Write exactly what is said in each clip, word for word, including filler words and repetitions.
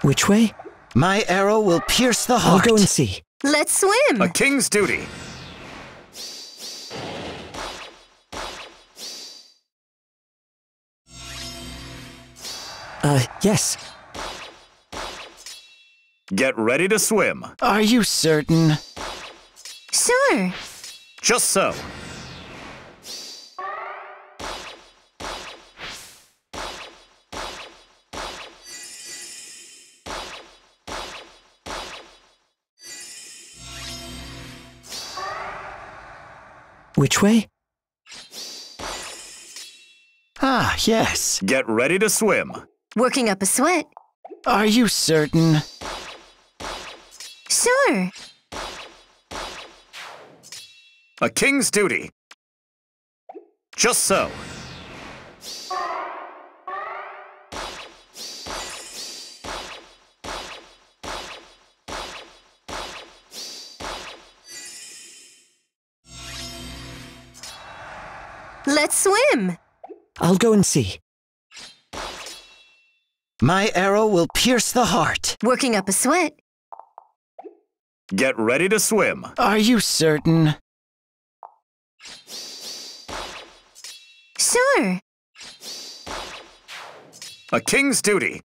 Which way? My arrow will pierce the heart. I'll go and see. Let's swim! A king's duty. Uh, yes. Get ready to swim. Are you certain? Sure. Just so. Which way? Ah, yes. Get ready to swim. Working up a sweat. Are you certain? Sure. A king's duty. Just so. Let's swim! I'll go and see. My arrow will pierce the heart. Working up a sweat. Get ready to swim. Are you certain? Sure. A king's duty.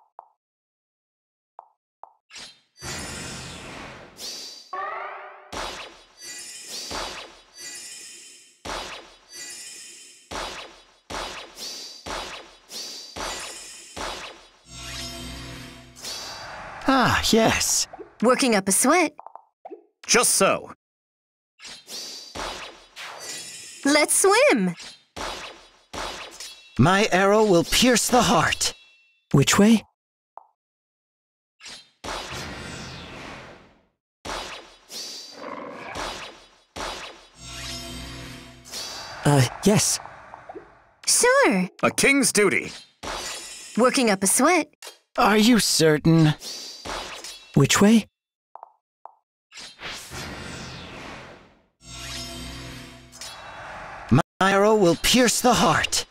Ah, yes. Working up a sweat. Just so. Let's swim! My arrow will pierce the heart. Which way? Uh, yes. Sure. A king's duty. Working up a sweat. Are you certain? Which way? My arrow will pierce the heart.